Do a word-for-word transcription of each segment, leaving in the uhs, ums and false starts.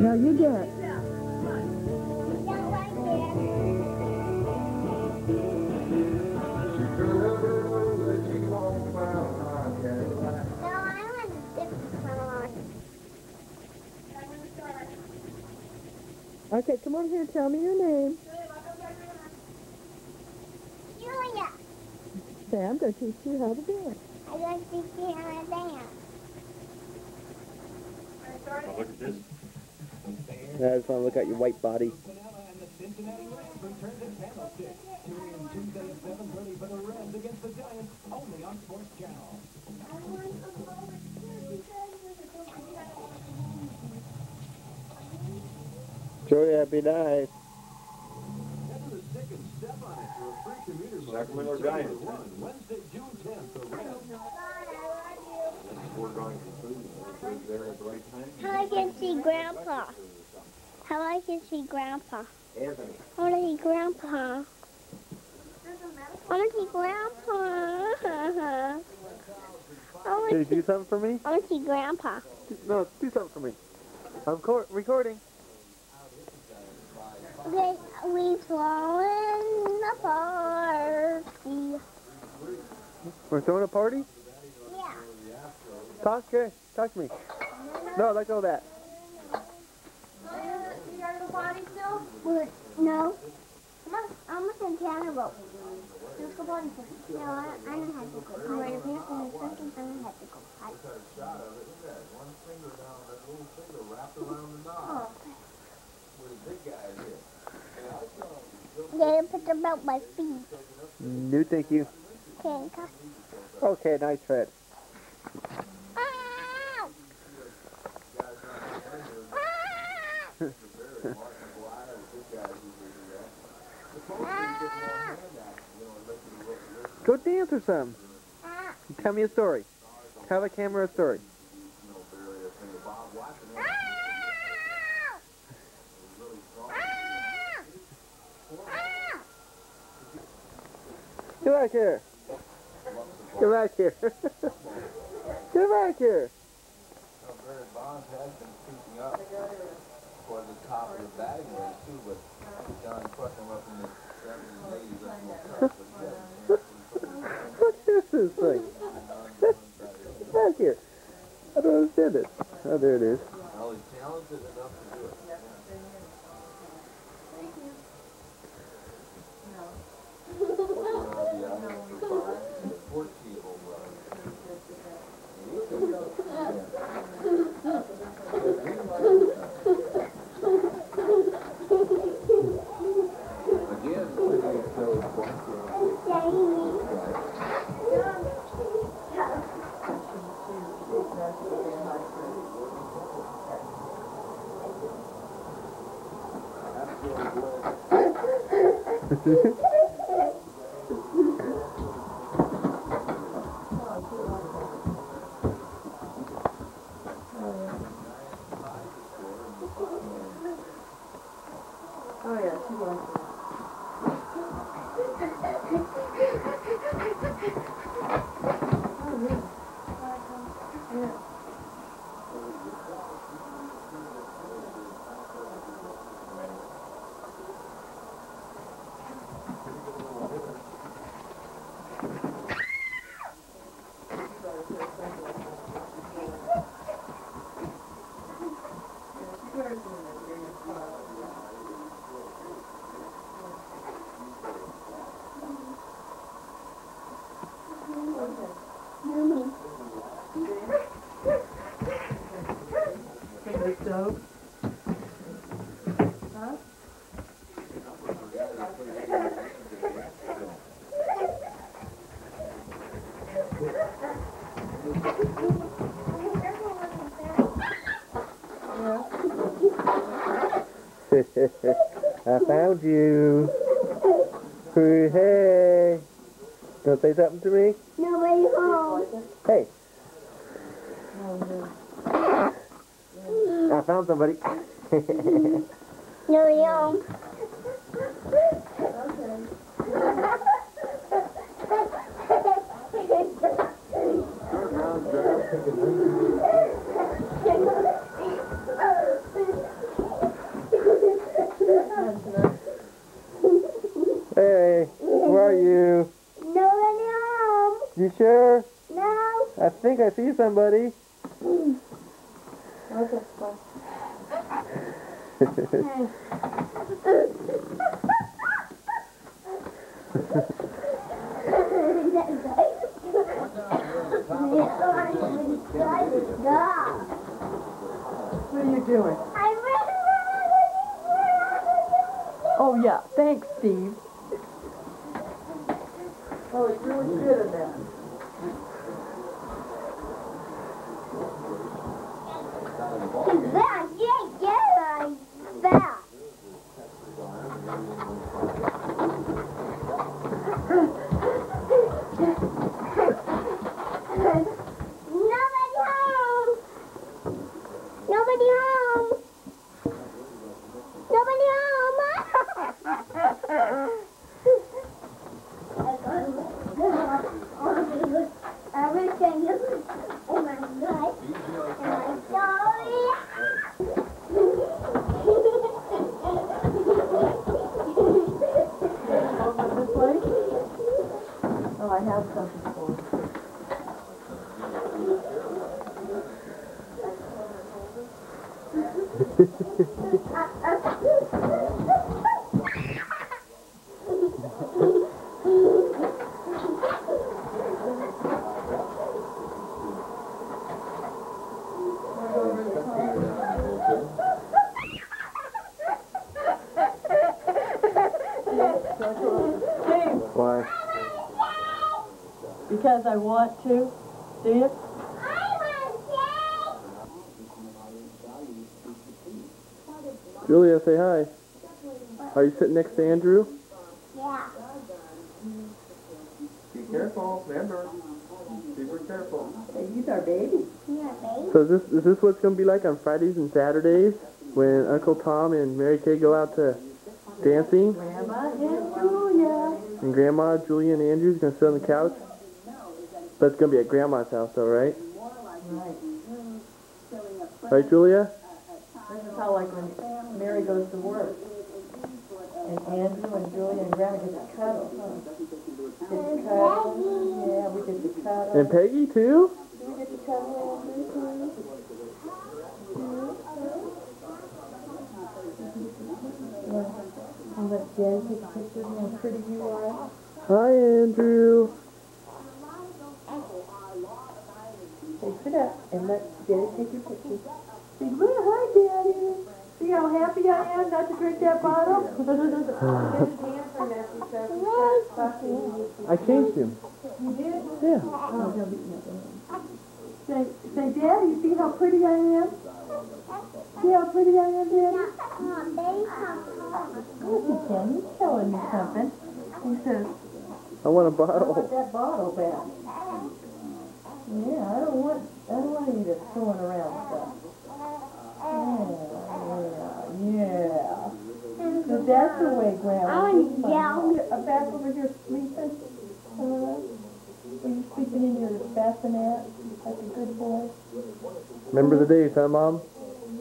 No, you get. Okay, come on here. Tell me your name. Julia. Say, I'm going to teach you how to dance. I'm going to teach you how to dance. Oh, look at this. I just want to look at your white body. Julia, be nice. Sacramento Giants. Wednesday, June tenth. We're going to food. We're there at the right time. How I can see Grandpa. How I can see Grandpa. Anthony. I want to see Grandpa. I want to see Grandpa. I Can you want to do something for me? I want to see Grandpa. No, do something for me. I'm co recording. Okay, we've fallen apart. We're throwing a party? Yeah. Talk, okay. Talk to me. No, let go of that. You gotta go potty still? What? No. Come on, I'm with the piano rope. Let's go potty first. No, I, I don't have to go potty. Right up here in a second, I don't have to go potty. One finger down, that little finger wrapped around the knob. Oh. Where the big guy is. They put them out my feet. No, thank you. Okay, come. Okay, nice tread. Ow! Ow! Go dance or something. Tell me a story. Tell the camera a story. Get back here. Get back here. Get back here. Barry Bonds has been creeping up for the top of the batting race too, but John put him up in the seventies and eighties up more tough, but What is this thing? Get back here. I don't understand it. Oh, there it is. well, he's talented enough to do it. I found you. Hey. Don't say something to me? Nobody's home. Hey. I found somebody. Nobody's home. You sure? No. I think I see somebody. Okay, bye. What are you doing? Oh, yeah. Thanks, Steve. Oh, it's really good in that. That, yeah, yeah, that. Nobody home. Nobody home. Nobody home. Everything is oh my God. And I'm sorry. Over this way? Oh, I have something for you. Why? Because I want to. Do you? Julia, say hi. Are you sitting next to Andrew? Yeah. Be careful, remember. Super careful. Hey, he's our baby. Yeah, baby. So is this is this what it's gonna be like on Fridays and Saturdays when Uncle Tom and Mary Kay go out to dancing Grandma and Julia. and Grandma, Julia, and Andrew's gonna sit on the couch? But it's gonna be at Grandma's house though, right? Right. Right, Julia? This is how, like, when Mary goes to work. And Andrew and Julia and Grandma get to cuddle, huh? Get to cuddle. Yeah, we get to cuddle. And Peggy too? We get to cuddle, Andrew, too. I'll let Daddy take a picture of how pretty you are. Hi, Andrew. Hey, sit up and let Daddy take your picture. Say, well, hi, Daddy. See how happy I am not to drink that bottle? I changed him. You did? Yeah. Oh, he'll be Say, say, Daddy, see how pretty I am? See how pretty I am, Daddy? Come, baby, come. Yes, he can. He's telling me something. He says, I want a I want bottle. that bottle back. Yeah, I don't want, I don't want you to throwing around stuff. Yeah, yeah, yeah. So that's the way, Grandma. I want Come yell. on. I'm back over here sleeping. Uh, are you sleeping in your bassinet like a good boy? Remember the days, huh, Mom? Yeah.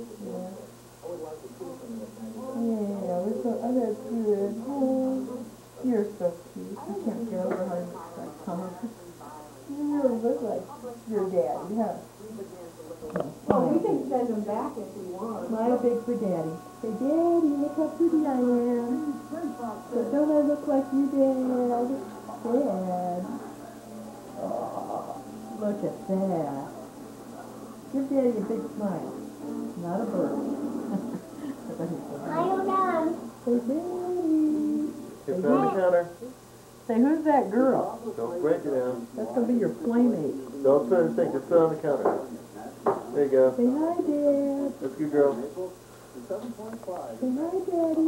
Yeah, we're so, oh, that's good. Oh, you're so cute. I can't get over how you look like Tom. You really look like your daddy, huh? Well, we can send them back if we want. Smile big for Daddy. Say, Daddy, look how pretty I am. So don't I look like you, Dad? Dad. Oh, look at that. Give Daddy a big smile. Not a bird. I don't know. Say, Daddy. Get on the counter. Say, who's that girl? Don't break it down. That's going to be your playmate. Don't put it, just put it on the counter. There you go. Say hi, Dad. That's good, girl. Say hi, Daddy.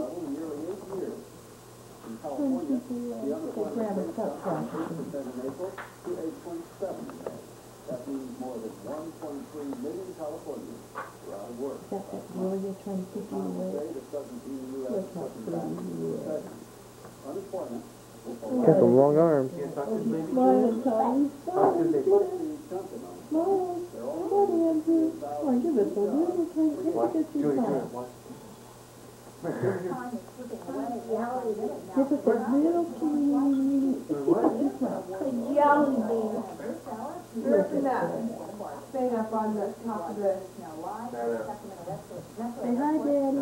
Say, grab a cup processing. Got that Julia trying to keep you awake. Look how pretty you are. Got some long arms. Smile, Tommy. Smile. Smile. Smile. Come on, Andrew. Come on, give us a little time. Give us your time. Give us a little teeny A jelly bean. Where's that thing up on the top of the... Say hi, Daddy.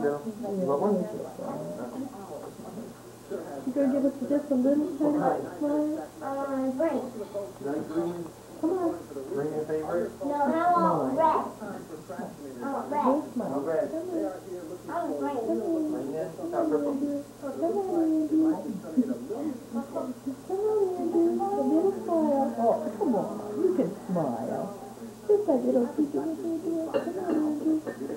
You gonna give us just a little tiny smile? Uh, green. Come on. Green your favorite? No, I want red. I want red. Big smile. No red. I want green. Green, yeah? Not purple. Come on, Andy. Come on, Andy. A little smile. Oh, come on. You can smile. Just like little teacher. Come on, Andy.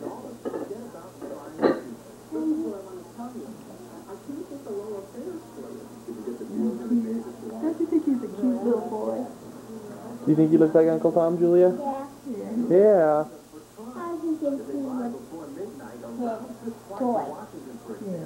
Don't you think he's a cute little boy? Do you think you look like Uncle Tom, Julia? Yeah. Yeah. I think it's his toy. Yeah.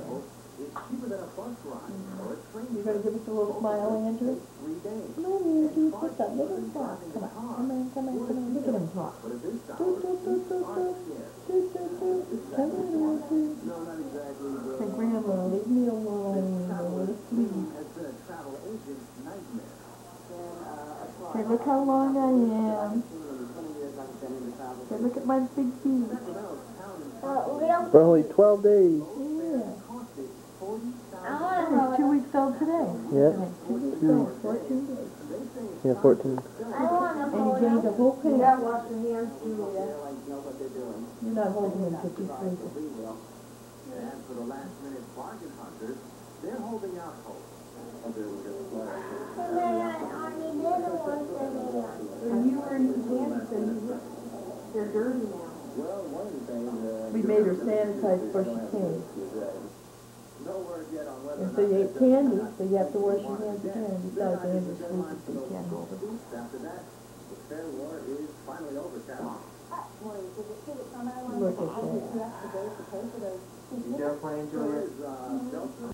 You gonna give us a little smile, Andrew? Come on, Andrew. Just a little smile. Come on. Come on, come on, come on. Look at him talk. Do, do, do, do, do. Do, do, do. Come on, Andrew. Say, Grandma, leave me alone. I want to sleep. Say, look how long I am. Say, look at my big feet. Uh, little. For only twelve days. Yeah. I want He's to two weeks old today. Yeah. Two weeks old. Fourteen days. Yeah, fourteen. I want to And he hold gained him. a whole You pound. gotta wash your hands, Julia. You're not holding him because he's sleeping. And for the last minute bargain hunters, they're holding out hope. And then on the little ones that they want. When you were in Kansas, they're dirty now. Well, one of the things, uh, We made her sanitize before she came. no word yet on whether And so you ate candy, so you have to wash your hands again. Besides, Andrew's sleeping, so you can't hold him. after that, the fair war is finally over, Carol. Look at that. You done playing, Julia? Is, uh, Delta.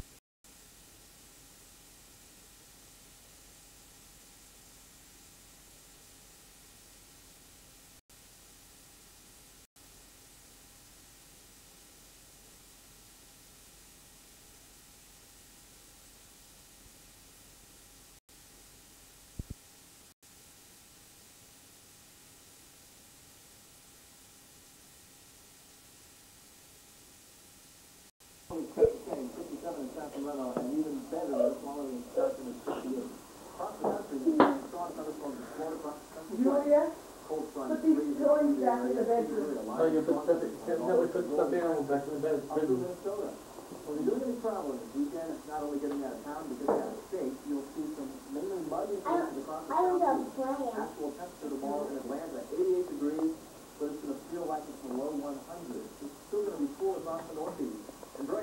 fifty-seven in Sacramento, and even better, they're smaller than Stockton at fifty-eight. Across the country, strong thunderstorms in Florida, across the country. Julia, Cold front, put these freezing, toys back in the area, bedroom. Oh, you put stuff, no, we put stuff animals back in the bed. Up to Minnesota. When you're doing any traveling this weekend, it's not only getting out of town, but getting out of state, you'll see some mainly muddy conditions across the I don't country. know playing. Actual temperature tomorrow in Atlanta, eighty-eight degrees, but it's going to feel like it's below one hundred. It's still going to be cool across the northeast. And very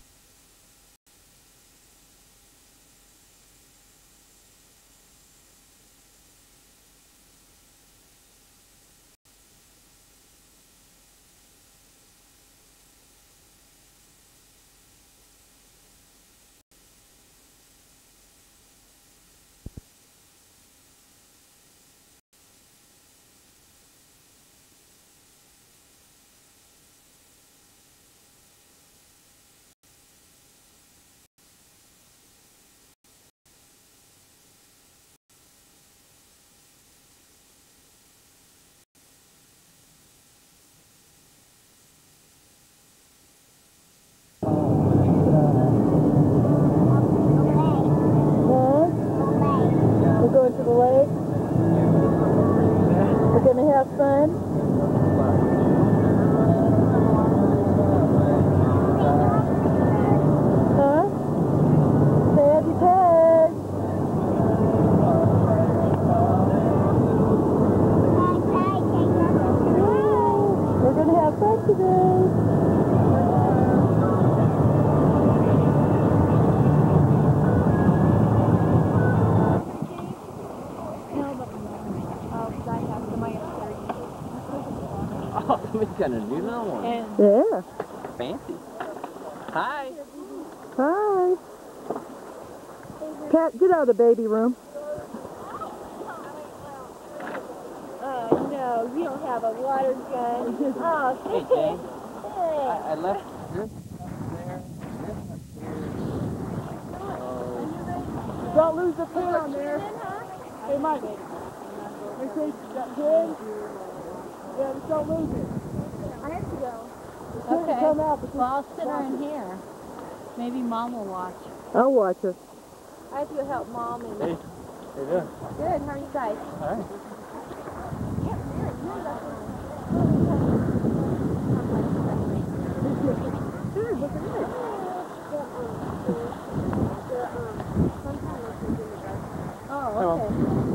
Huh? We're going to the lake? We're going to have fun? Huh? Sandy Peg! We're going to have fun today. Oh, somebody's got a new little one. Yeah. Fancy. Hi. Hi. Cat, get out of the baby room. Oh, no, you don't have a water gun. Oh, Hey, Jane. hey. I, I left. Don't lose the pin on there. Hey, Mike. Make sure you got pin. Yeah, just don't lose it. I have to go. Okay. Come out, but Well, I'll sit her in here. Maybe Mom will watch. I'll watch her. I have to go help Mom and... Hey, how you doing? Good, how are you guys? All right. Oh, okay.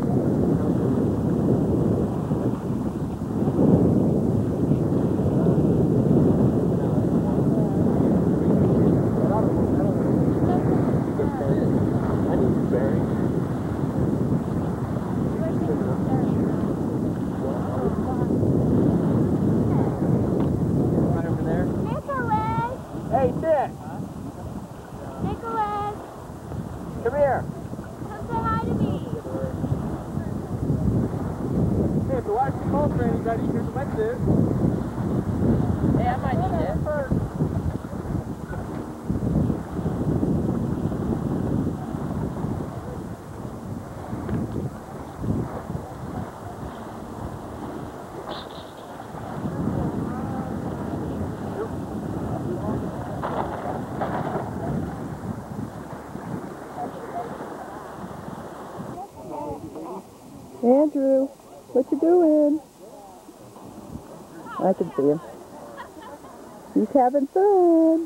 Hey, Dick! Nicholas, Come here! come say hi to me. Hey, if the wife's call for anybody, here's a wetsuit. Hey, I might need it. Andrew, what you doing? I can see him. He's having fun.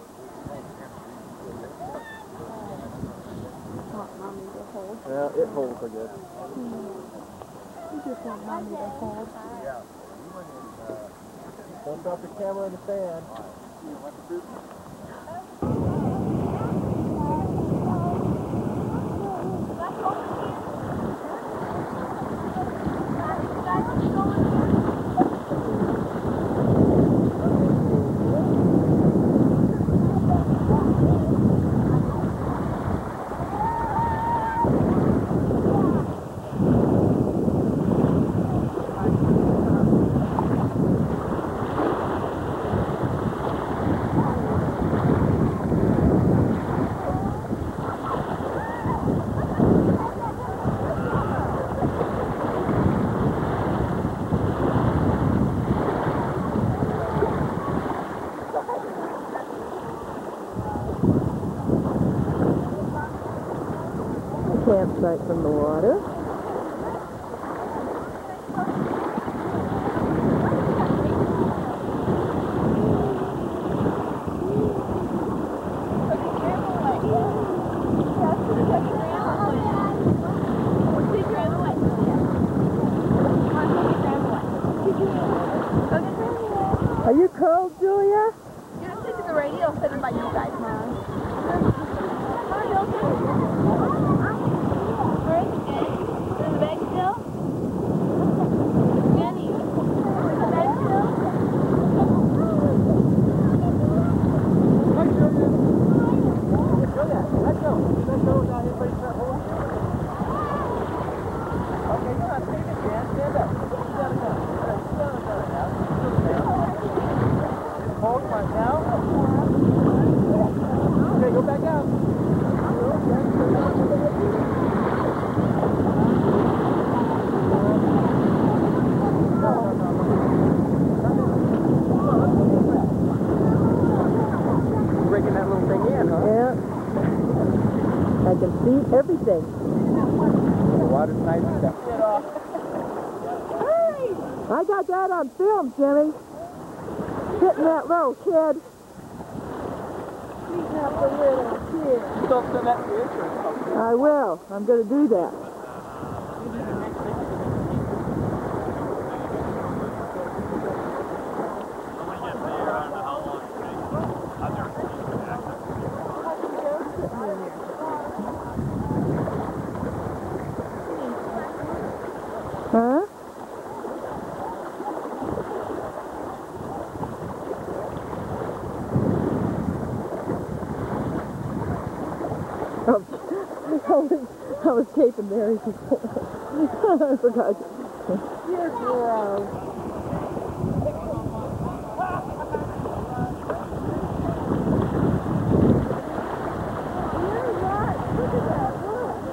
Yeah, it holds for good. You just want Mommy to hold. Don't drop the camera in the fan. Campsite from the water. Are you cold, Julia? You're listening to the radio fitted by you guys, Mom. Where is it, Jen? Is the bag still? Jenny, is the bag still? Julia, let's go. Let's go without anybody start holding you. Okay, come on, take it, Jan. Stand up. Sit down and down. Sit down and down now. Hold right now. Okay, go back out. Breaking that little thing in, huh? Yeah. I can see everything. The water's nice and stuff. I got that on film, Jimmy. Hitting that little kid. Beating up the little kid. Don't send that to the insurance company. I will. I'm going to do that. Huh? Oh, I was, I was taping Mary before. I forgot. You're gross. You're right. Look at that. Look.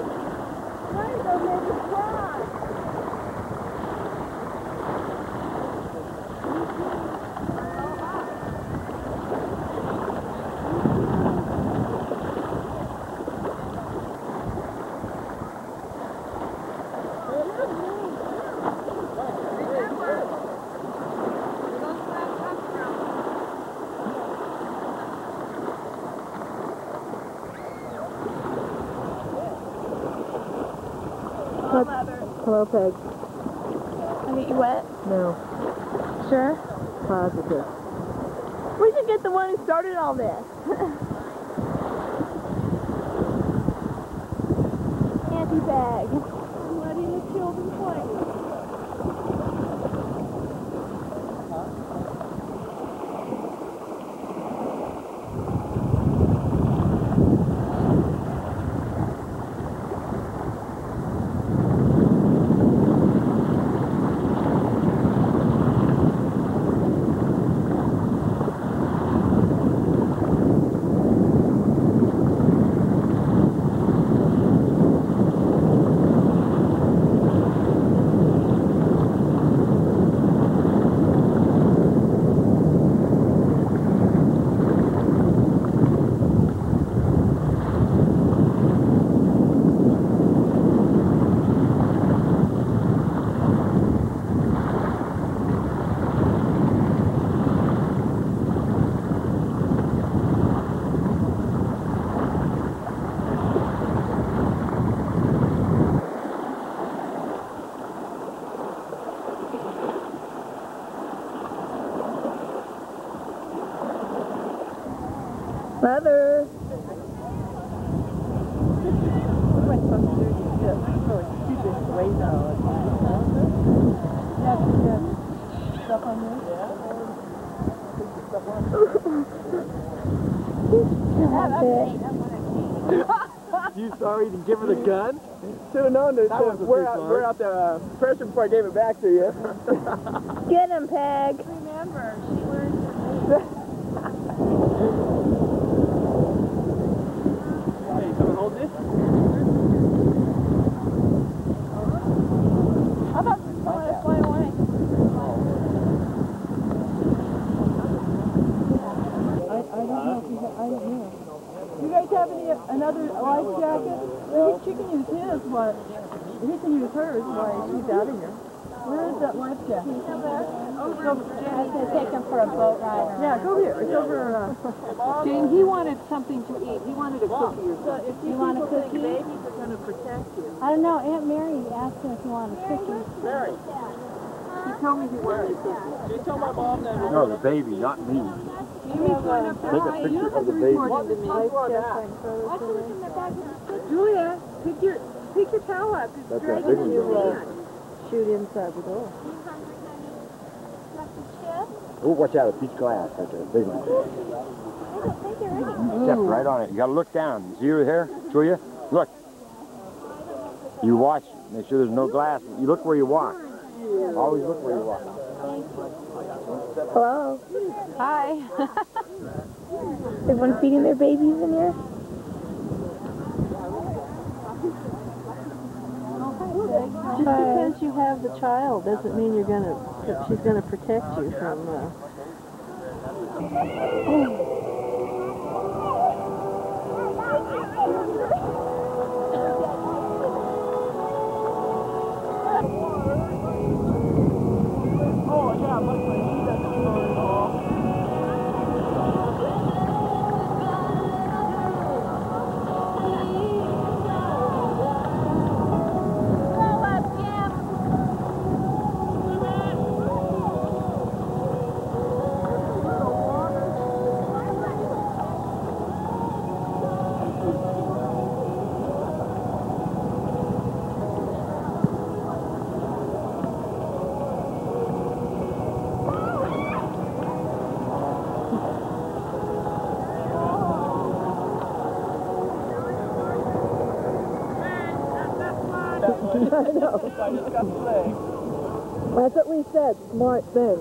Hello, Peg. Can I get you wet? No. Sure? Positive. We should get the one who started all this. Auntie Bag. Letting the children play. Mother. You sorry to give her the gun? Should have known that uh, we're, out, we're out the uh, pressure before I gave it back to you. Get him, Peg. Remember, she learned to Hey, come and hold this. How about you want to fly away? I, I don't know if you have, I don't know. You guys have any another life jacket? Well, she can use his, but he can use hers while she's out of here. Where is that life jacket? over. I was going to take him for a boat ride. Yeah, go here. It's over. Uh, Jane, he wanted something to eat. He wanted a cookie or so if you, You want a people think cookie? babies are going to protect you. I don't know. Aunt Mary asked him if he wanted a cookie. Mary, He told me he wanted a cookie. can you tell my mom that we're No, the baby, not me. Jimmy's going up there. Take a You don't picture have of to the baby. report him to me. Watch him in the back of the cookie. Julia, pick your, pick your towel up. It's That's that dragging big in one. your hand. Shoot inside the door. Oh, watch out, a peach glass right there, big one. Step right on it. You gotta look down. See her here? Show you? Look. You watch. Make sure there's no glass. You look where you walk. Always look where you walk. Hello. Hi. Everyone feeding their babies in here? Just because you have the child doesn't mean you're gonna that she's gonna protect you from. Uh... Oh, yeah, look, she doesn't know at all. I know. I just got the leg. That's what we said. Smart thing.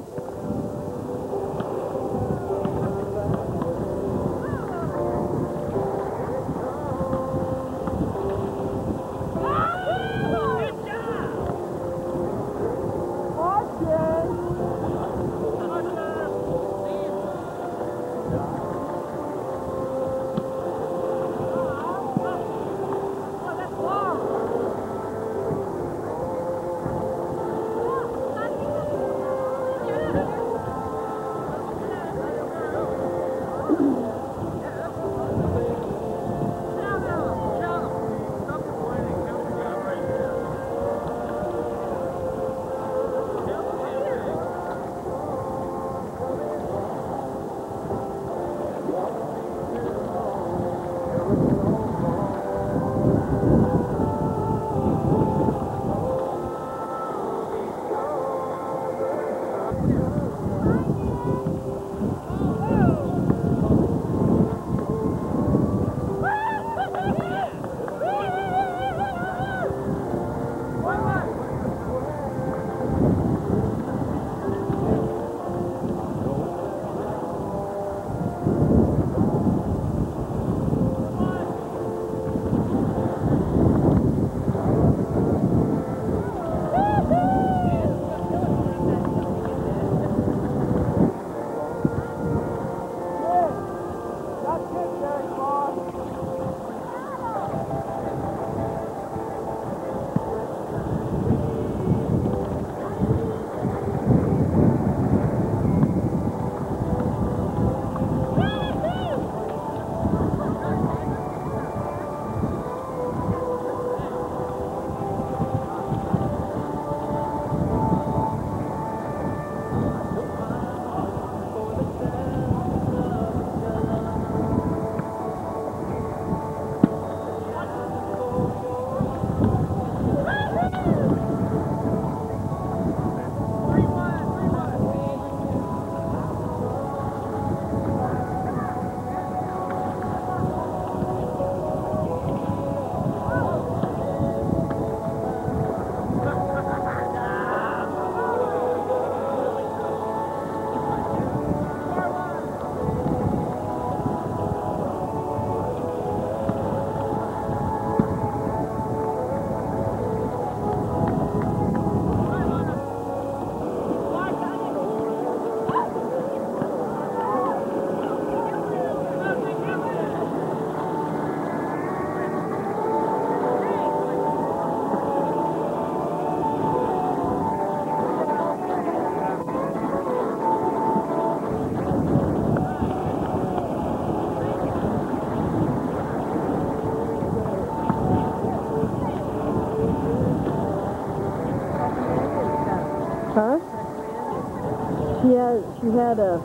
Huh? She had, she had a,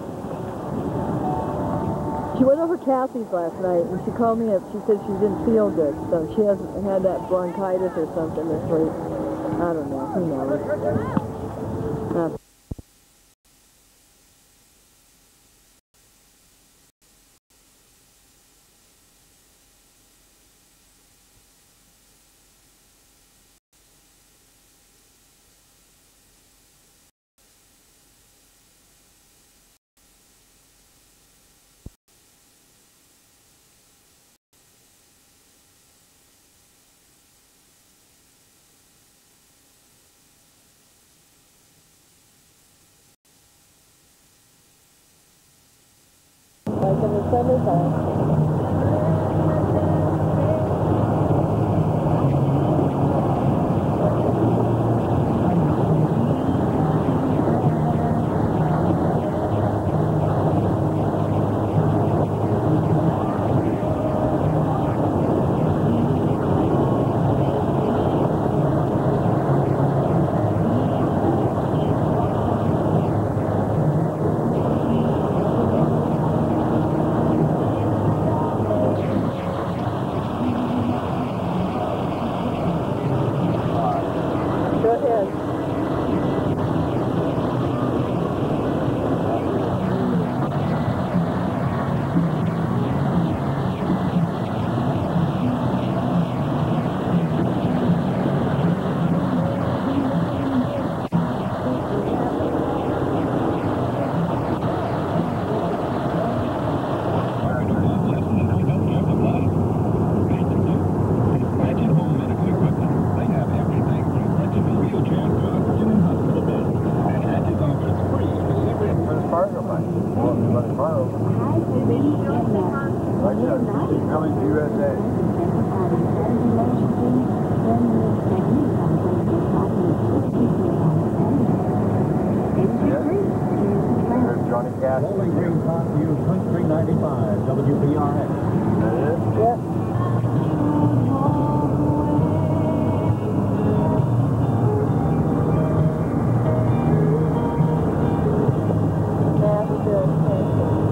she went over Kathy's last night and she called me up. She said she didn't feel good, so she hasn't had that bronchitis or something this week. I don't know, who knows. Uh, Like in the summertime. Go ahead. Bowling Green Park News Country ninety-five, W P R X. That is? Yep. That's good.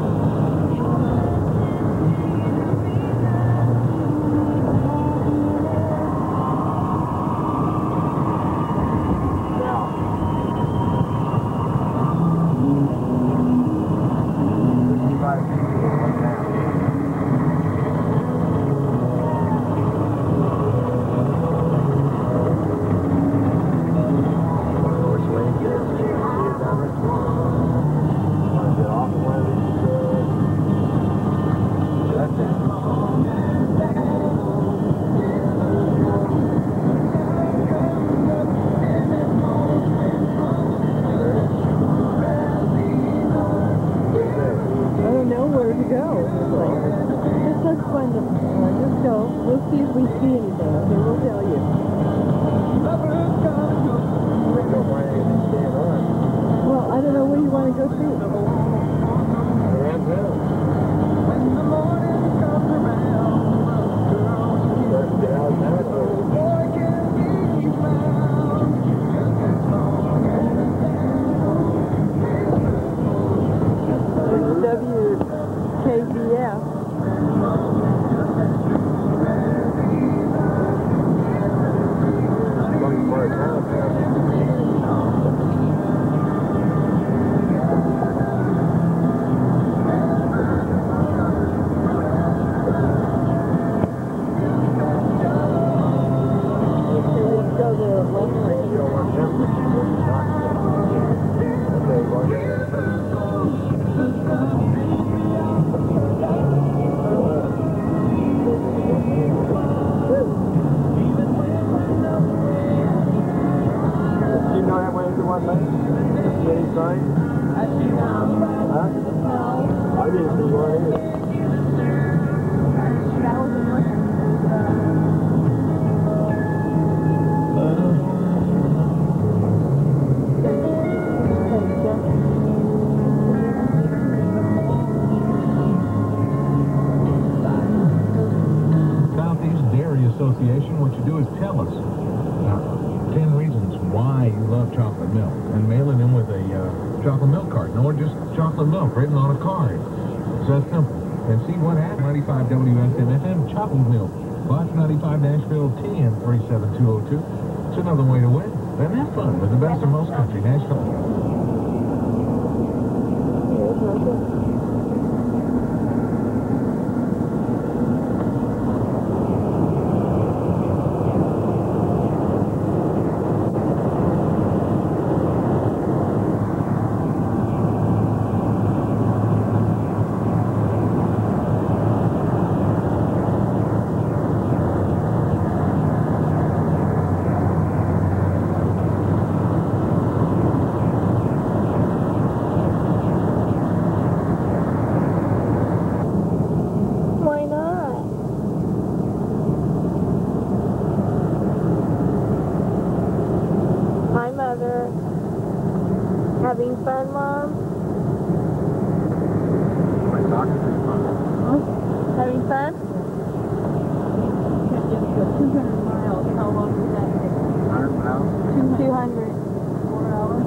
Association, what you do is tell us uh, ten reasons why I love chocolate milk, and mailing them with a uh, chocolate milk carton, or just chocolate milk written on a card. It's that simple. And see what happens. ninety-five W S M F M, chocolate milk. Box ninety-five Nashville T M three seven two oh two. It's another way to win. And have fun with the best of most country, Nashville. Having fun, Mom? My doctor's fun. Having fun? two hundred miles. How long does that take? one hundred miles? two hundred. Four hours?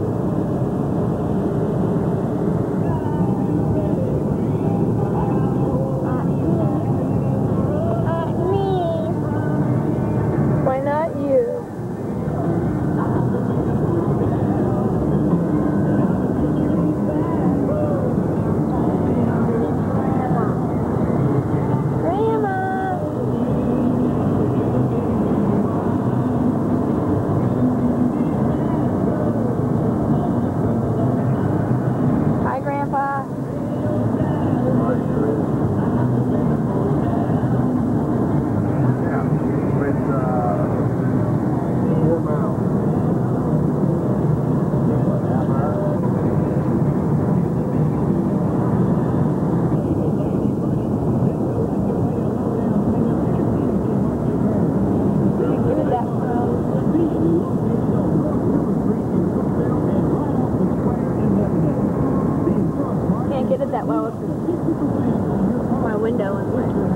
Why not you? Get it that well with my window and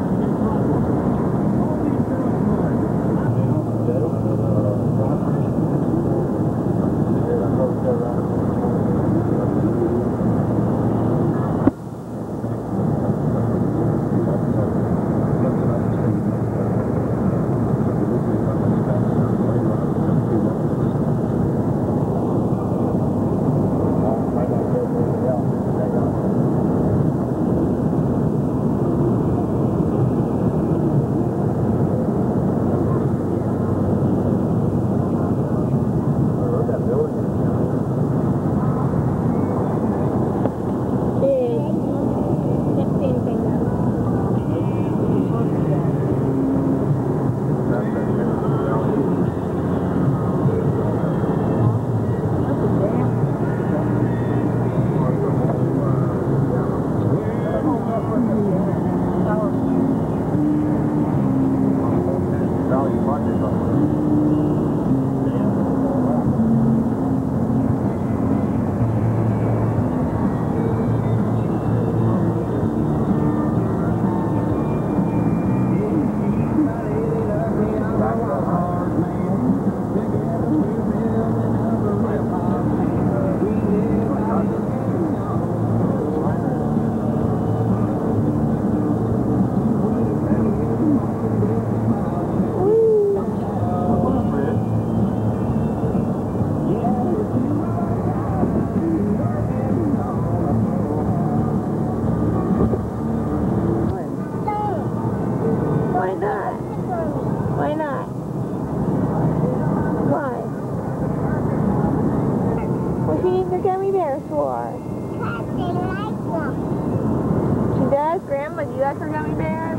Grandma, do you like her gummy bears?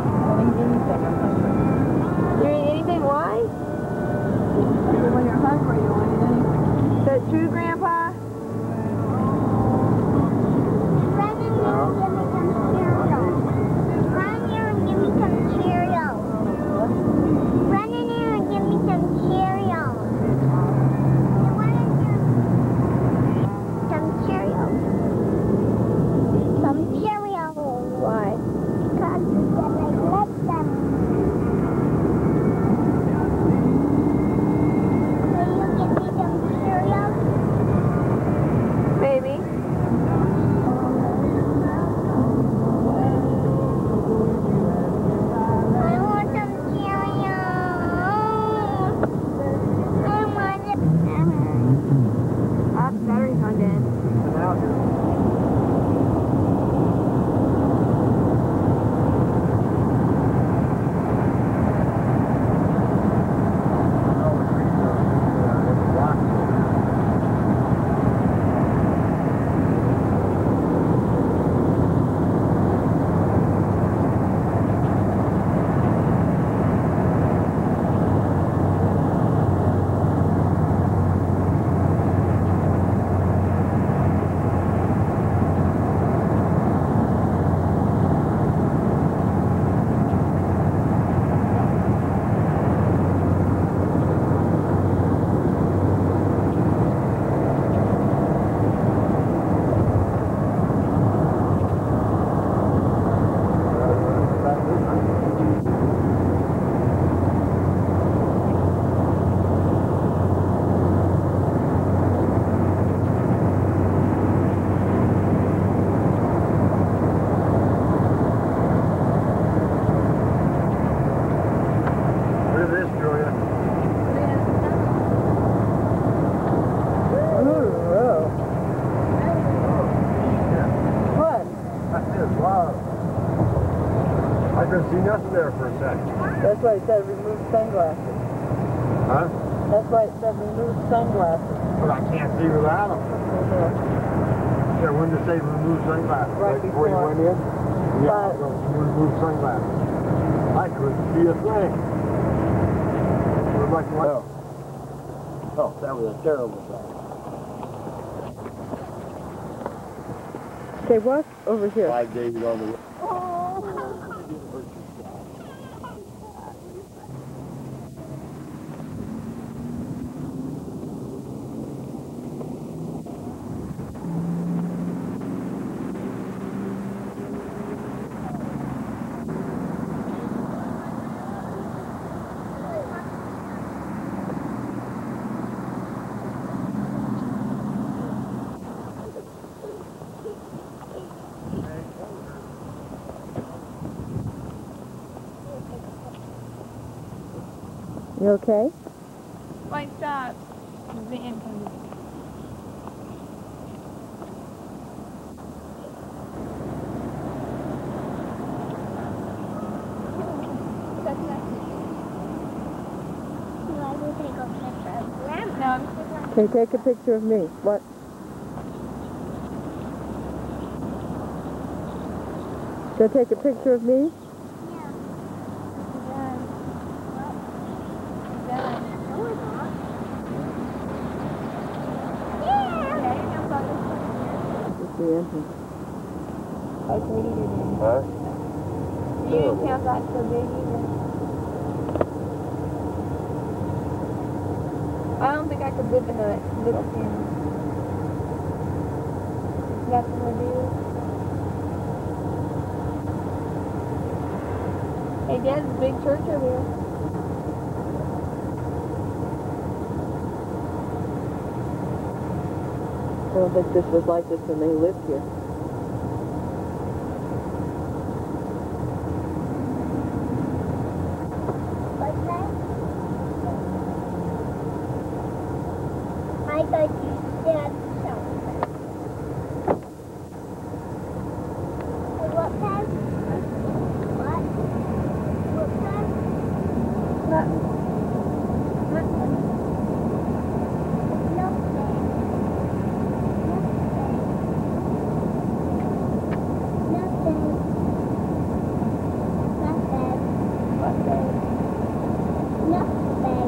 You eat anything? Why? When you're hungry, you want anything. Is that true, Grandpa? Run in here and give me some Cheerios. Run in here and give me some Cheerios. Run in here and give me some Cheerios. Some Cheerios. Some Cheerios. Why? Because I like them. Will you give me there for a second. That's why it said remove sunglasses. Huh? That's why it said remove sunglasses. But I can't see without them. Yeah, when did it say remove sunglasses? Right before you before. went in? Yeah, But- so remove sunglasses. I couldn't see a thing. It was like one. Oh. Oh, that was a terrible thing. Okay, what's over here? Five days on the way. You okay? Like that. Van comes. Okay, take a picture of me. What? Go take a picture of me? It's the entrance. Huh? You didn't count that so big either. I don't think I could live in a little family. That's what I do. Hey, Dad's a big church over here. I don't think this was like this when they lived here. What's that? I thought you said something. What time? What? What time? What? What? Nothing. Nothing. Nothing. Nothing. Nothing.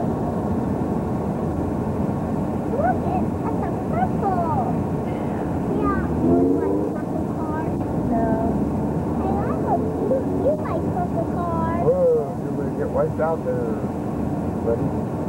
Look, it's that's a purple. Yeah, you like purple cars? No. Hey, I hope you, you like purple cars. Whoa, you're going to get wiped out there, buddy.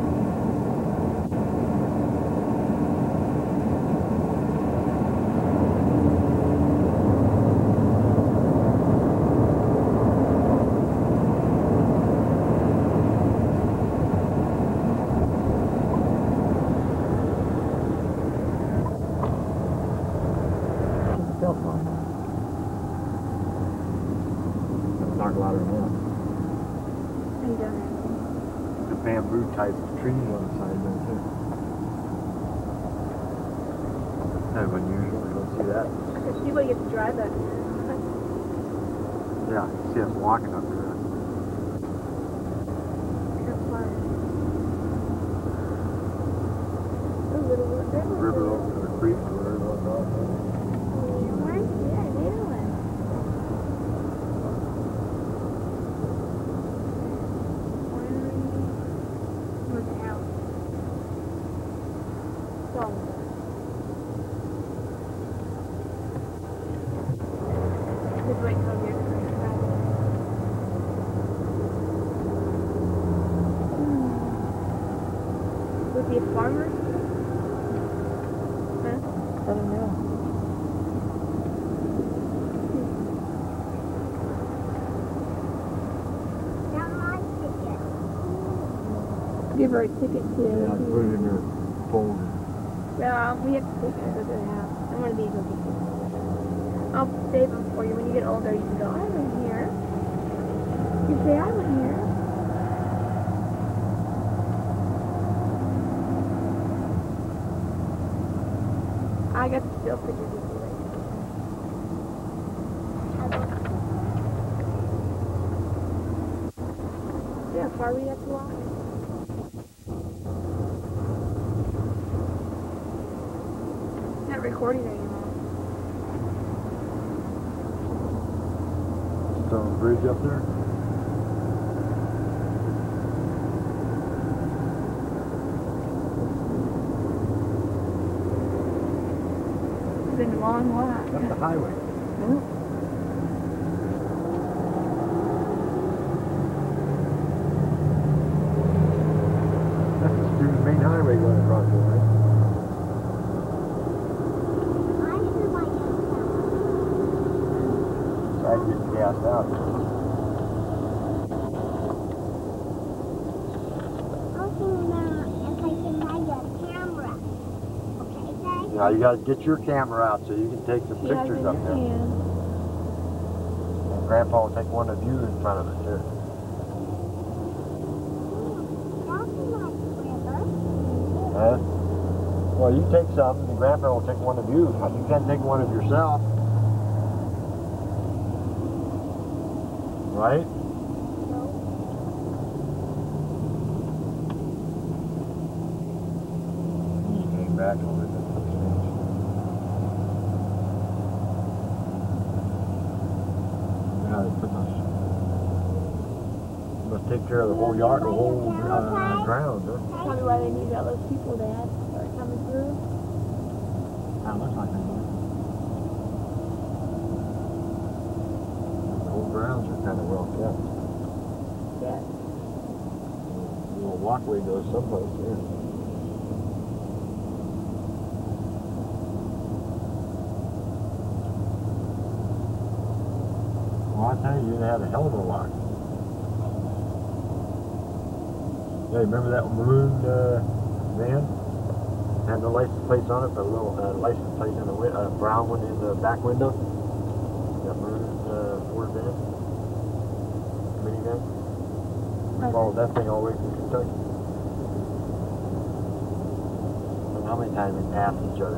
Talk louder than that. You don't have The bamboo type trees on the side there too. Kind of unusual, you don't see that. You would get to drive that. Yeah, you see us walking up there. River over the creek where it was off. Would be a farmer? I don't know. Give her a ticket to. Yeah, put it in your folder. Yeah, we have to take it to the house. I'm one of these will be here. I'll save them for you. When you get older, you can go, I went here. You say, I went here. I got the still pictures of you later. far we have to walk? It's not recording anymore. Still on the bridge up there? It's been a long walk. That's the highway. Mm-hmm. That's the student main highway going across there, right? I should like it. So I get gassed out. I was thinking about if I can buy a camera. Okay, Dad? Now you gotta get your camera out so you can take some She has pictures in up his there. hand. And Grandpa will take one of you in front of it too. That's a nice river. Huh? Well, you take some, and Grandpa will take one of you. You can't take one of yourself. Right? You came back a little bit. Yeah, they put those. Must take care of the whole yard, the whole uh, ground, huh? Tell me why they need all those people, Dad. Are coming through? That looks like they do. The whole grounds are kind of well kept. Yeah. The little walkway goes someplace, yeah. Well, I tell you, you had a hell of a walk. Yeah, remember that maroon uh, van? Had no license plates on it, but a little uh, license plate in the wi uh, brown one in the back window. That maroon uh, Ford van, minivan. We followed that thing all the way from Kentucky. I don't know how many times we passed each other.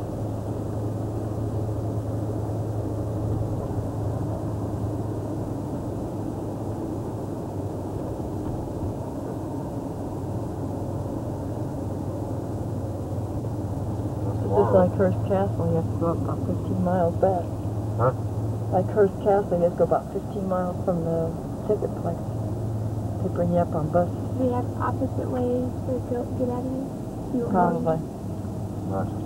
Just like Hearst Castle, you have to go up about fifteen miles back. Huh? Like Hearst Castle, you have to go about fifteen miles from the ticket place to bring you up on buses. Do we have opposite ways to go, get out of here? You Probably. Gotcha.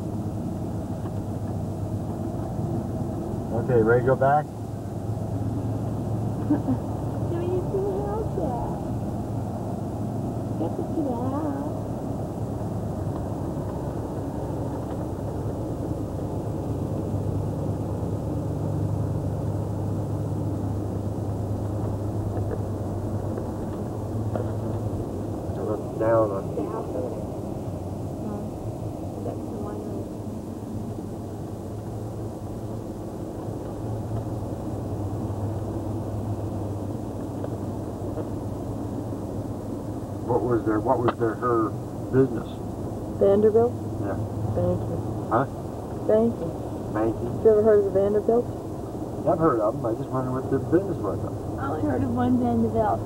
Okay, ready to go back? Do we need to see the house yet? You have to see the house. Down on The house over there. No. That's the winery. what was their what was their her business? Vanderbilt? Yeah. Banking. Huh? Banking. Banking. You ever heard of the Vanderbilt? I've heard of them. I just wondered what their business was. I only heard of one Vanderbilt.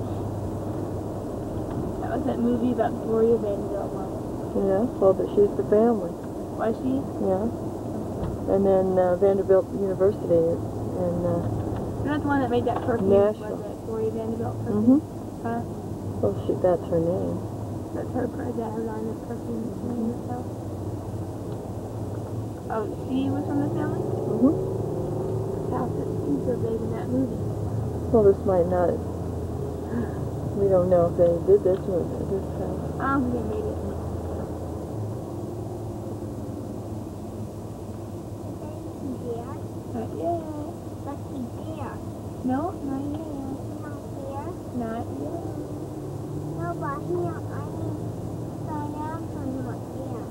That was that movie about Gloria Vanderbilt. Yeah, well, but she's the family. Was she? Yeah. And then uh, Vanderbilt University is in, uh, You're not the one that made that perfume, Nashville. was it? Gloria Vanderbilt perfume? mm-hmm. Huh? Well, she, that's her name. That's her per- that her line of perfume that she made herself. Oh, she was from the family? Mm-hmm. House that she so big in that movie. Well, this might not, we don't know if they did this one at this house. I don't think they made it. Deer. Not yet. Lucky deer. No, not yet. Not deer. Not yet. No, but here I mean, sign out for not deer.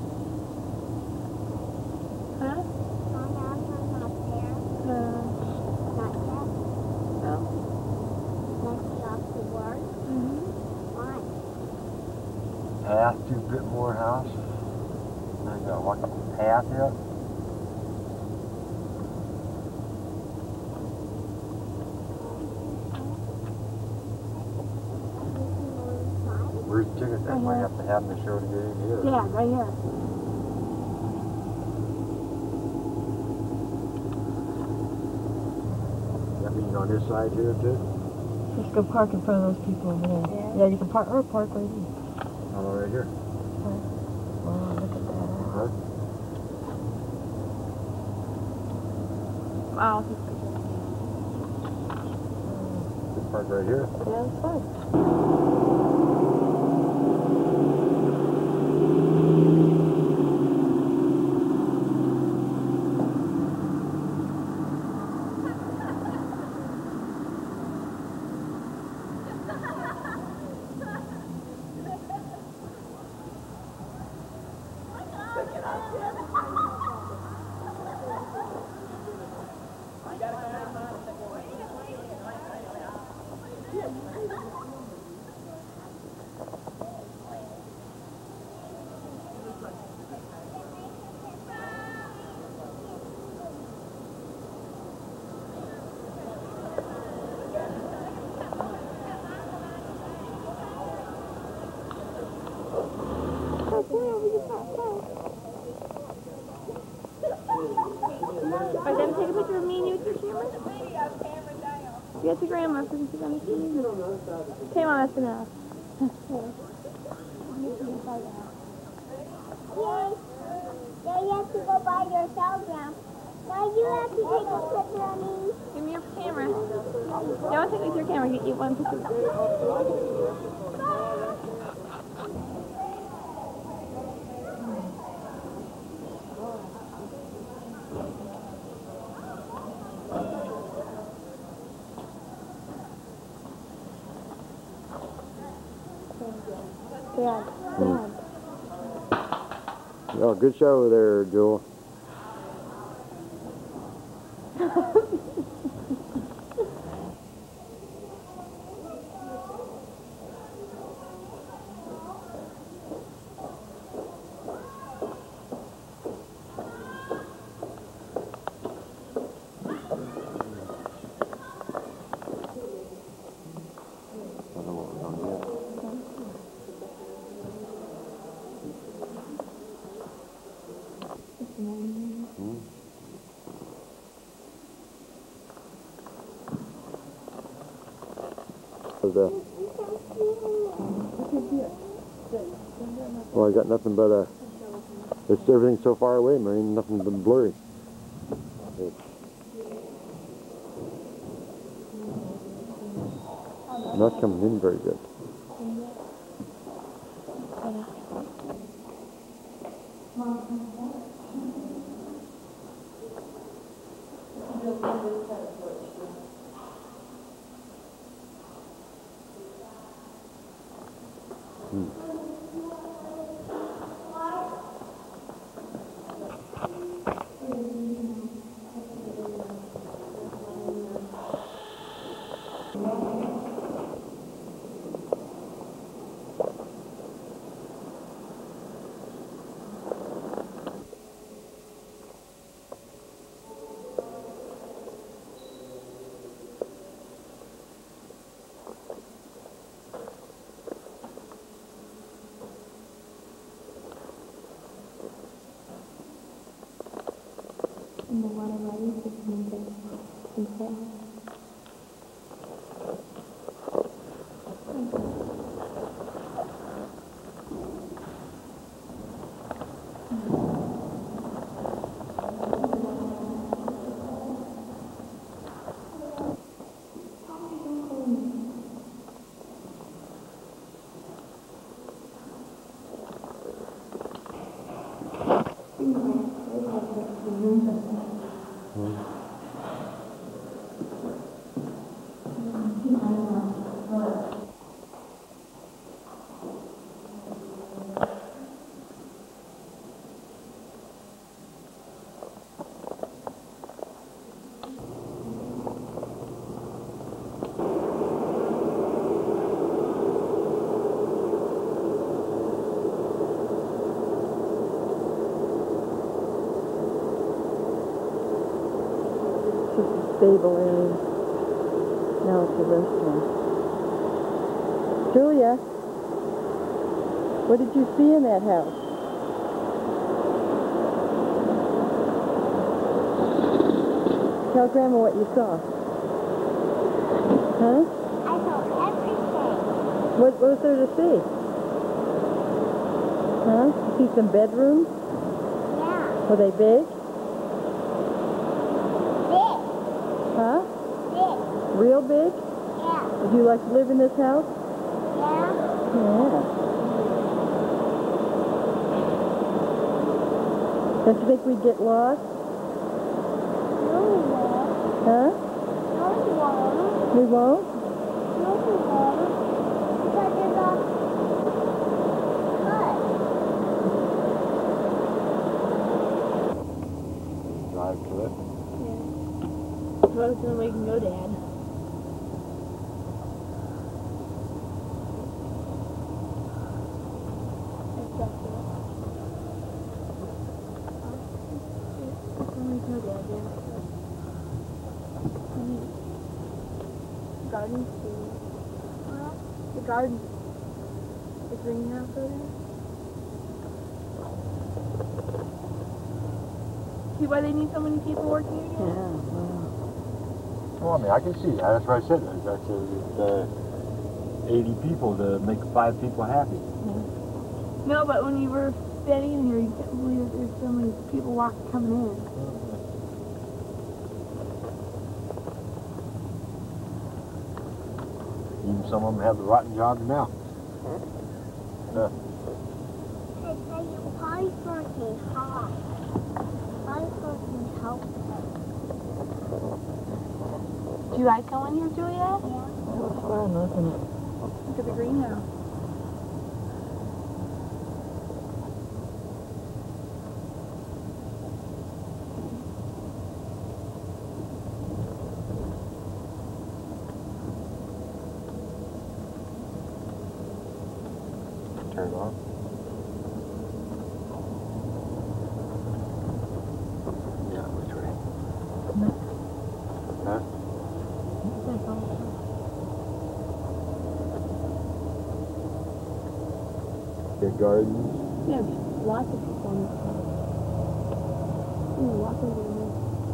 Huh? Sign out for not deer. Uh, Not yet. no. Lucky off to work. Mm-hmm. Why? Path to Bitmore House. I got what path here? Bruce tickets, that might have to have them to show to get in here. Yeah, right here. That mean on this side here too? Let's go park in front of those people over there. Yeah. Yeah, you can park or park right here. Oh, right here. Oh, look at that. Huh? Wow. Just park right here. Yeah, that's fine. Alright, then take a picture of me and you with your camera. You got the grandma so she's gonna see you. Okay, Mom, that's enough. Yay! Now you have to go by yourself now. Now you have to take a picture of me. Give me your camera. Yeah, I'll take it with your camera. Get you one picture. Dad, Dad. Oh, good show there, Joel. The, well, I got nothing but a. It's everything so far away, man. Nothing but blurry. It's not coming in very good. In the water right, it's moving. Okay. Stable area. Now it's a restaurant. Julia. What did you see in that house? Tell Grandma what you saw. Huh? I saw everything. What, what was there to see? Huh? You see some bedrooms? Yeah. Were they big? Big. Huh? Big. Real big? Yeah. Would you like to live in this house? Yeah. Yeah. Don't you think we'd get lost? No, we won't. Huh? No, we won't. We won't? No, we won't. Because there's a hut. Drive to it. Well, it's the only way you can go, Dad. Garden too. Well, the garden. The greenhouse over there. See why they need so many people working here? Yeah, wow. Well, I mean, I can see that. That's what I said. That's uh, uh, eighty people to make five people happy. No, but when you were standing in here, you couldn't believe that there's so many people walking, coming in. Even some of them have the rotten jobs now. Yeah. I tell you, Polly's working hard. Polly's working hard. Do you like going here, Julia? Yeah. That was fun, wasn't it? Look at the greenhouse. Turn it on. Yeah, which way? Huh? The gardens. Yeah, lots of people on this side. Ooh, lots of people.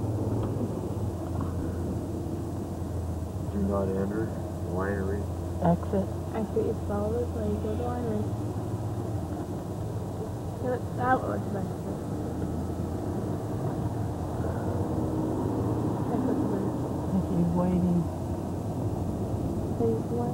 Do not enter. Winery. Exit. I see you follow this way, you go to the winery. That, that looks nice. That looks nice. I think he's waiting. Please, what?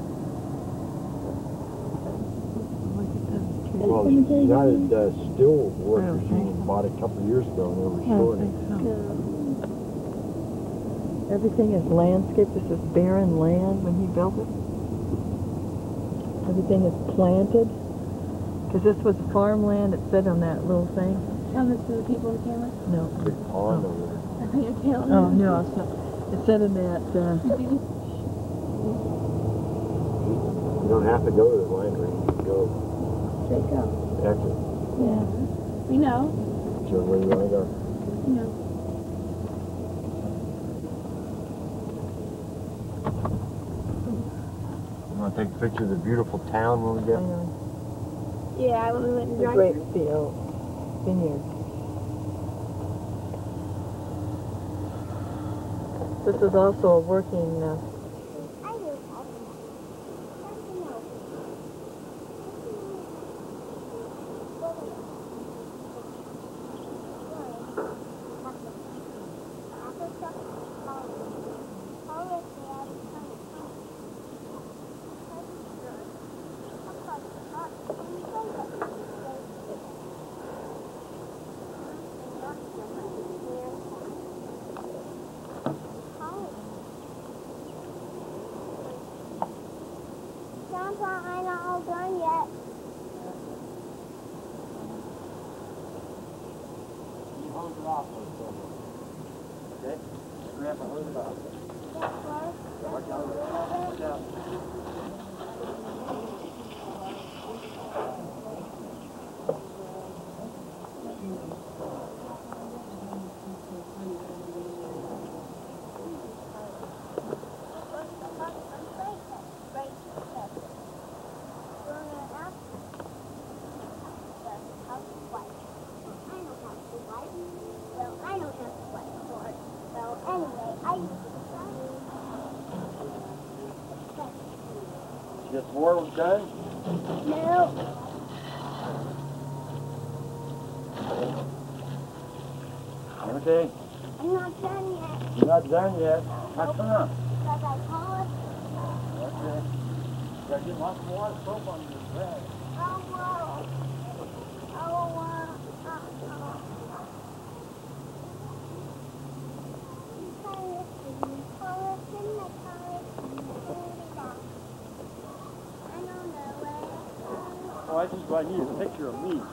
Look at those trees. Well, United uh, Still Workers Okay. Union bought it a couple of years ago and they were I don't restoring think it. so. No. Everything is landscaped. This is barren land when he built it. Everything is planted. Because this was farmland, it said on that little thing. Tell this to the people on the camera. No. Big pond over there. I think you're telling Oh, them. no, it's not. It said in that, uh, You don't have to go to the winery. You can go Straight go. exit. Yeah. We know. So where you want to go. We know. You want to take a picture of the beautiful town when we I get know, Yeah, when we went to the drive grape field, vineyard. This is also a working, uh, I do have enough. That's enough. Grandpa, I'm not all done yet. Hose it off for a second. Okay? Grandpa, hose it off. Yeah, well, Watch out. Watch out. Miss Moore was done? No. Okay. I'm not done yet. You're not done yet. How come? Because I called. Okay. You gotta get lots more soap on your bag. Oh, whoa. Oh, wow. Oh, oh. Oh, I think what I need is a picture of me.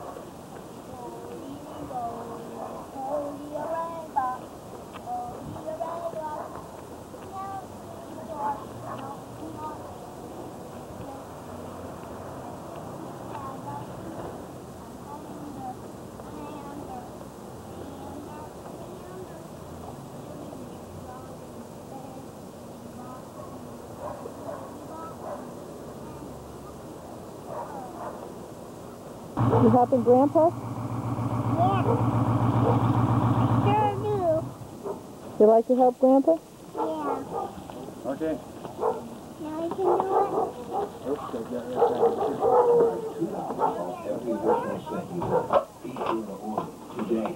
You helping Grandpa? Yeah. Sure do. You like to help Grandpa? Yeah. Okay. Now you can do it. Oops, I got it. Every witness that you have, be in the order today.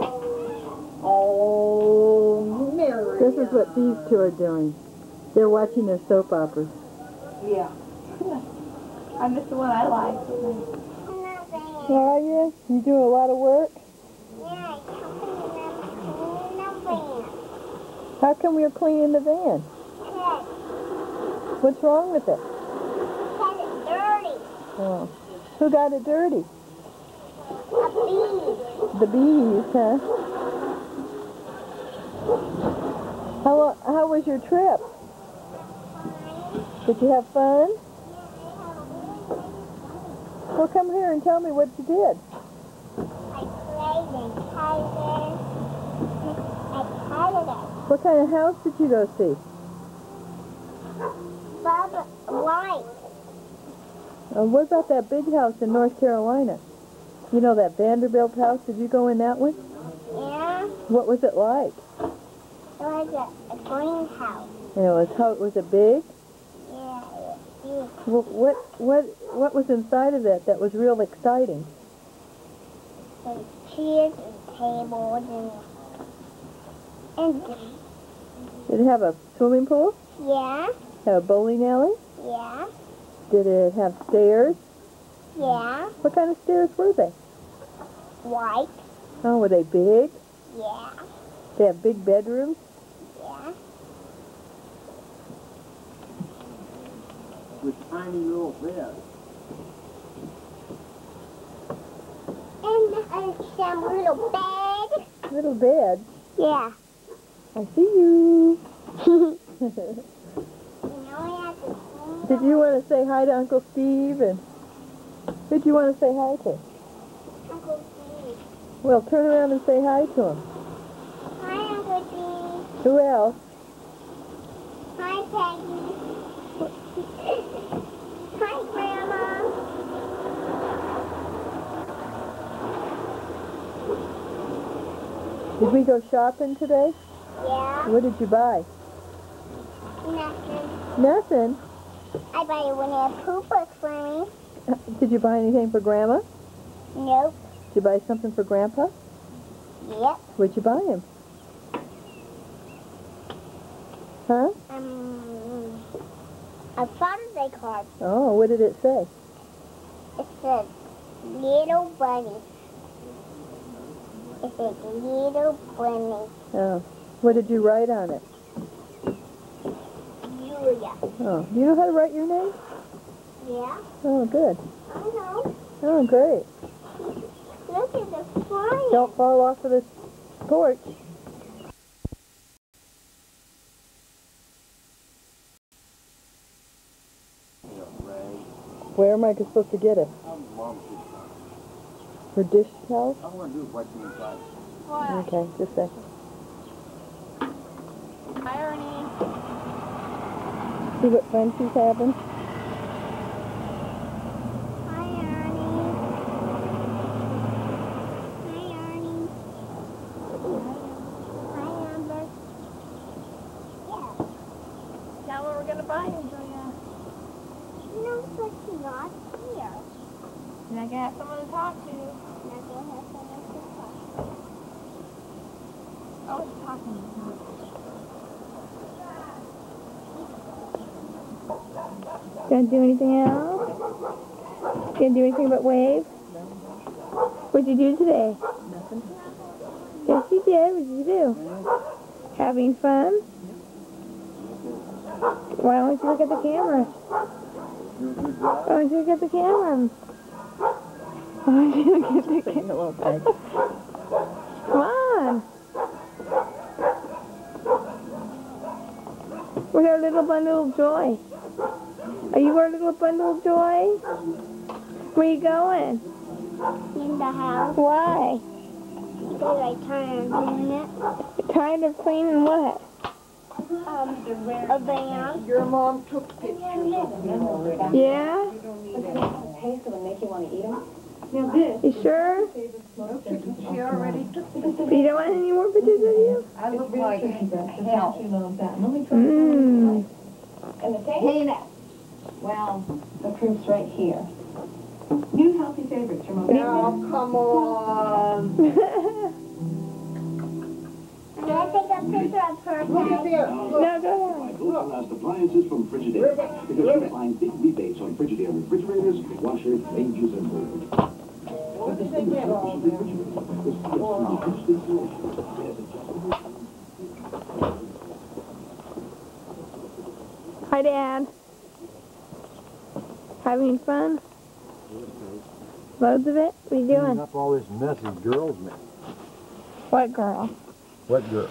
Oh, Mary. This is what these two are doing. They're watching their soap operas. Yeah. I missed the one I liked. Are you? You do a lot of work? Yeah, I'm cleaning the van. How come you're cleaning the van? Hey, What's wrong with it? because it's dirty. Oh. Who got it dirty? A bee. The bees, huh? How, lo- how was your trip? Did you have fun? Well, come here and tell me what you did. I played and tied I tied it. What kind of house did you go see? Bubba, white. Uh, what about that big house in North Carolina? You know that Vanderbilt house? Did you go in that one? Yeah, What was it like? it was a, a greenhouse. And it was how was it big? Yeah, it was Well, what what what was inside of it that was real exciting? big. There was chairs and tables and... and Did it have a swimming pool? yeah, Have a bowling alley? yeah, Did it have stairs? yeah, What kind of stairs were they? white, Oh, were they big? yeah, They have big bedrooms? yeah. With tiny little beds. And, and some little bed. Little bed. Yeah. I see you. You know I have to clean Did you want to say hi to Uncle Steve? And who'd you want to say hi to? Uncle Steve. Well, turn around and say hi to him. Hi, Uncle Steve. Who else? Hi, Peggy. Hi, Grandma. Did we go shopping today? Yeah. What did you buy? Nothing. Nothing. I buy one of the poopers for me. Did you buy anything for Grandma? Nope. Did you buy something for Grandpa? Yep. What'd you buy him? Huh? Um, a Father's Day card. Oh, what did it say? It said, little bunny. It said, little bunny. Oh. What did you write on it? Julia. Oh. Do you know how to write your name? Yeah, Oh, good. I know. Oh, great. Look at the fire. Don't fall off of this porch. Where am I supposed to get it? For dish towels? I want to do it white inside. Okay, just a second. Hi, Ernie. See what fun she's having? Hi, Ernie. Hi, Ernie. Hi, Amber. Yeah. Now what we're gonna buy, Julia? talk to. Now go have someone to talk to. I was talking to you. Gonna do anything else? Gonna do anything but wave? What'd you do today? Nothing. Yes, you did. What did you do? Having fun? Why don't you look at the camera? Why don't you look at the camera? Why don't you look at the camera? Hello, Peg. Come on. We're our little bundle of joy. Are you our little bundle of joy? Where you going? In the house. Why? Because I tired of doing it. You're tired of cleaning what? Um, a van. Your mom took pictures of me already. Yeah? Taste them and make you want to eat them? Now this. You sure? She already took pictures. You don't want any more pictures of you? I look like hell. Mmm. And the taste? Hey, now. Well, the proof's right here. New healthy favorites from a Oh, come on. Can I take a picture of her? Look at there. No, go ahead. Ultra-last appliances from Frigidaire. Because you find big rebates on Frigidaire refrigerators, washers, ranges, and more. What did they get all there? Hi, Dad. Having fun? Loads of it? What are you Cleaning doing? up all this mess these girls make. What girl? What girl?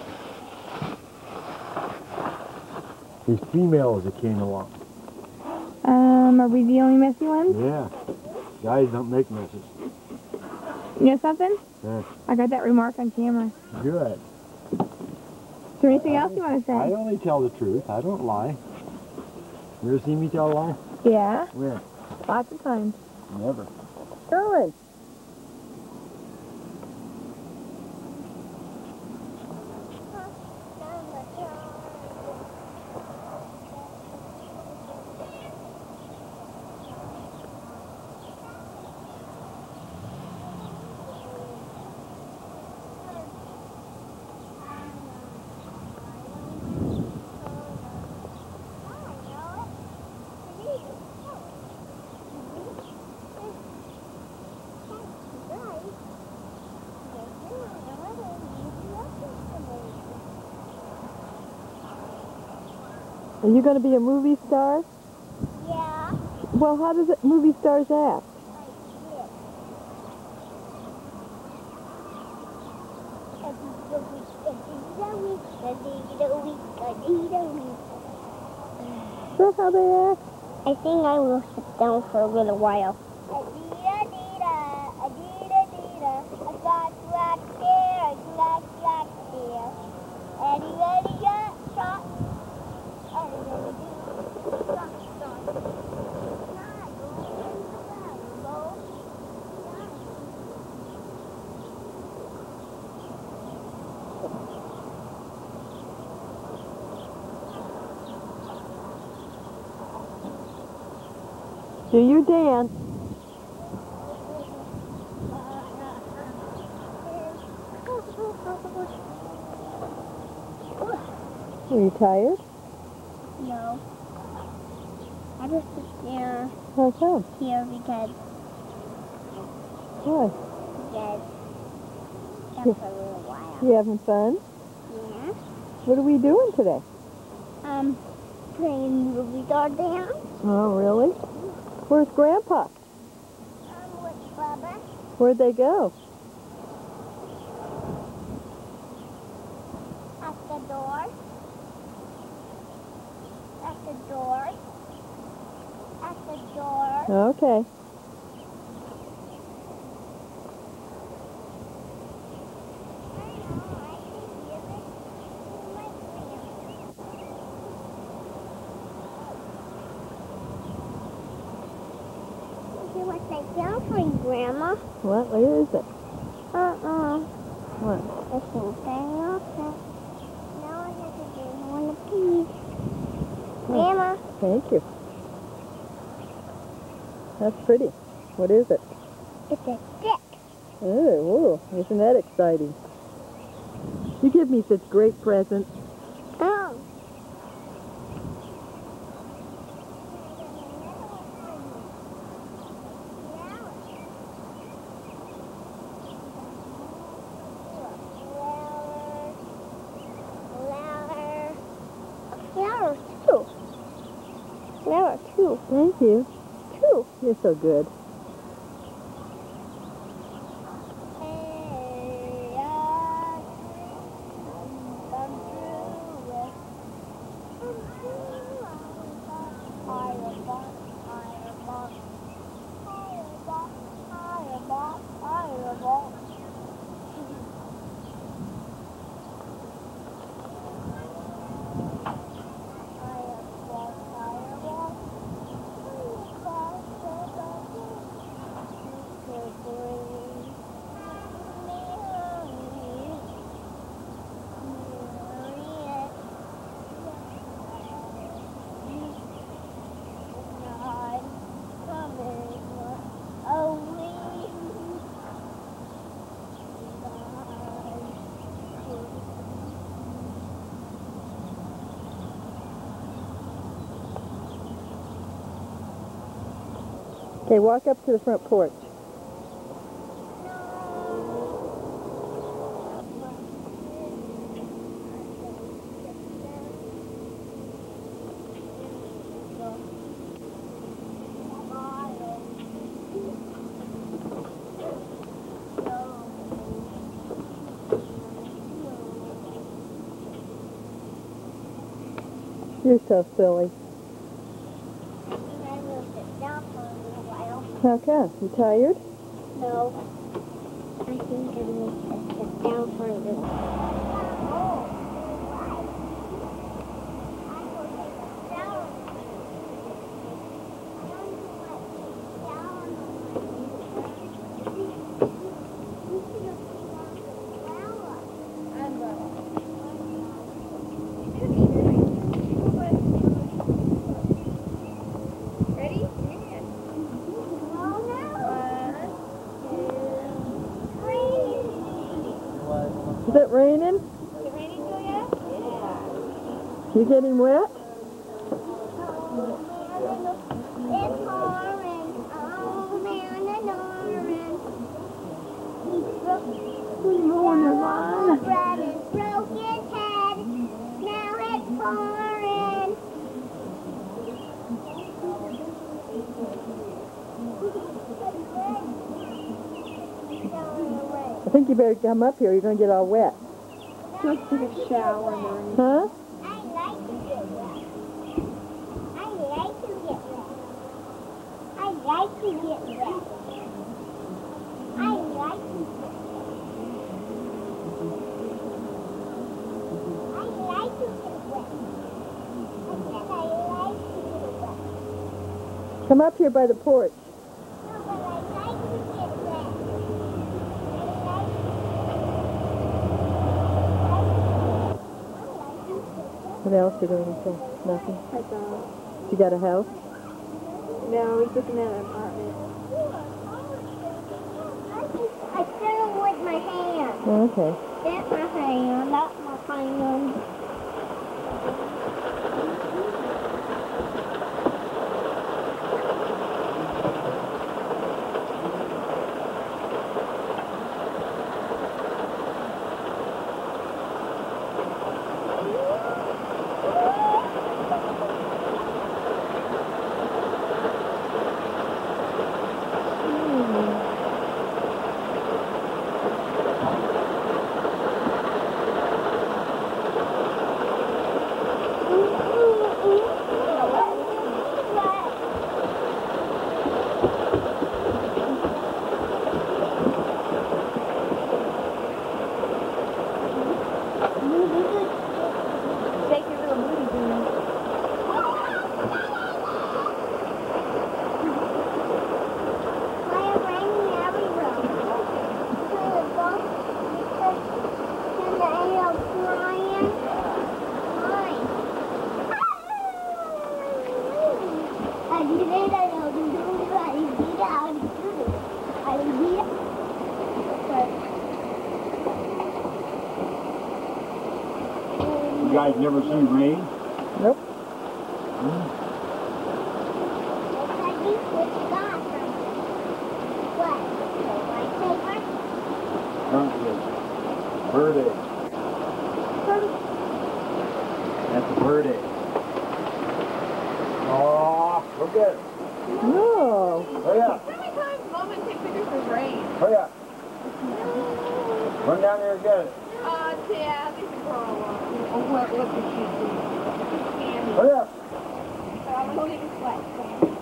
These females that came along. Um, are we the only messy ones? Yeah. Guys don't make messes. You know something? Yeah. I got that remark on camera. Good. Is there anything else you want to I say? only tell the truth. I don't lie. You ever seen me tell a lie? Yeah, Where? lots of times. Never. Going. Are you going to be a movie star? Yeah. Well, how does it, movie stars act? Is that how they act? I think I will sit down for a little while. Do you dance? Are you tired? No. I just sit there How come? here because Why? because that's for a little while. You having fun? Yeah. What are we doing today? Um, playing movie star dance. Oh, really? Where's Grandpa? Um, with Bubba. Where'd they go? At the door. At the door. At the door. Okay. What they down for you, Grandma? What? Where is it? Uh-uh. What? The same thing also. Now I have to do one of these. Grandma, Thank you. That's pretty. What is it? It's a stick. Oh, whoa, isn't that exciting? You give me such great presents. Oh. Flower two. Flower two. Thank you. Two. You're so good. Okay, walk up to the front porch. You're so silly. How come? You tired? No. I think I need to sit down for a little. Is it raining? Is it raining still yet? Yeah. You getting wet? It's pouring. Oh man, it's pouring. Good morning, Mom. Brother broke his head. Now it's pouring. I think you better come up here. You're going to get all wet. Just take a shower, Marnie. Huh? I like to get wet. I like to get wet. I like to get wet. I like to get wet. I like to get wet. I said I like to get wet. Come up here by the porch. No, but I like to get wet. I like What else you doing? So, nothing. I don't. You got a house? No, he's looking at an apartment. I fill with my hand. Oh, okay. That's my hand. That's my hand. You guys never seen rain? Nope. What have you got from it? What? The white paper? Currently. Bird egg. That's a bird egg. Oh, look at it. No. Hurry up. How many times Mom and take pictures of rain? Hurry up. Run down there and get it. Uh, yeah, these are grow up. Oh, what, what did she do? Candy. Hurry up. I'm holding a sweat.